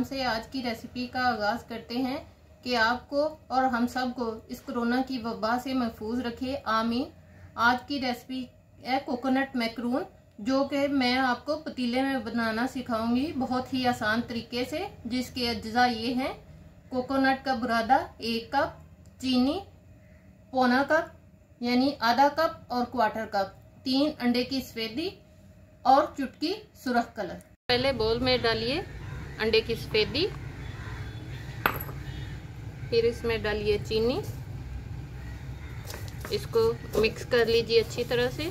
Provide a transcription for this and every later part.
से आज की रेसिपी का आगाज करते हैं कि आपको और हम सब को इस कोरोना की वबा से महफूज रखे, आमीन। आज की रेसिपी है कोकोनट मैकरून, जो कि मैं आपको पतीले में बनाना सिखाऊंगी बहुत ही आसान तरीके से। जिसके अज्जा ये हैं: कोकोनट का बुरादा 1 कप, चीनी पौना कप यानी आधा कप और क्वार्टर कप, 3 अंडे की सफेदी और चुटकी सुरख कलर। पहले बोल में डालिए अंडे की सफेदी, फिर इसमें डालिए चीनी, इसको मिक्स कर लीजिए अच्छी तरह से।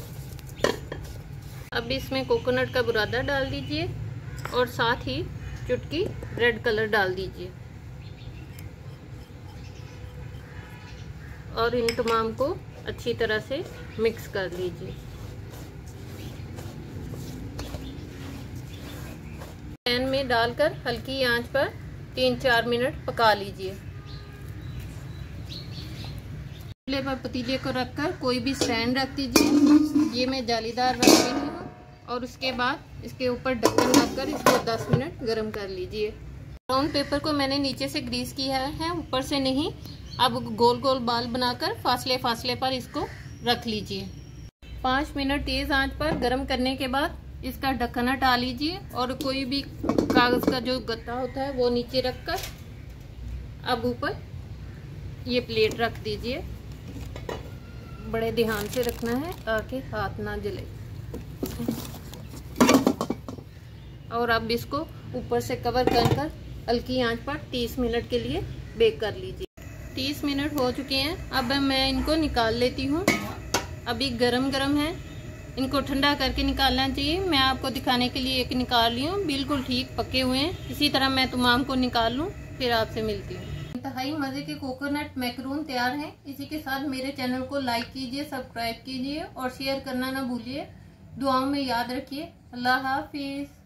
अब इसमें कोकोनट का बुरादा डाल दीजिए और साथ ही चुटकी रेड कलर डाल दीजिए और इन तमाम को अच्छी तरह से मिक्स कर लीजिए। पैन में डालकर हल्की आंच पर 3-4 मिनट पका लीजिए। चूल्हे पर पतीले को रखकर कोई भी स्टैंड रख दीजिए। ये मैं जालीदार रख देती हूँ और उसके बाद इसके ऊपर ढक्कन रखकर इसको 10 मिनट गर्म कर लीजिए। ब्राउन पेपर को मैंने नीचे से ग्रीस किया है, ऊपर से नहीं। अब गोल गोल बाल बनाकर फासले फासले पर इसको रख लीजिए। 5 मिनट तेज आंच पर गर्म करने के बाद इसका ढक्कन हटा लीजिए और कोई भी कागज का जो गत्ता होता है वो नीचे रखकर अब ऊपर ये प्लेट रख दीजिए। बड़े ध्यान से रखना है ताकि हाथ ना जले। और अब इसको ऊपर से कवर कर हल्की आंच पर 30 मिनट के लिए बेक कर लीजिए। 30 मिनट हो चुके हैं, अब मैं इनको निकाल लेती हूँ। अभी गरम गरम है, इनको ठंडा करके निकालना चाहिए। मैं आपको दिखाने के लिए एक निकाल ली हूँ, बिल्कुल ठीक पके हुए हैं। इसी तरह मैं तमाम को निकाल लूँ, फिर आपसे मिलती हूँ। इंतहाई मजे के कोकोनट मैकरून तैयार हैं। इसी के साथ मेरे चैनल को लाइक कीजिए, सब्सक्राइब कीजिए और शेयर करना ना भूलिए। दुआओं में याद रखिए। अल्लाह हाफिज।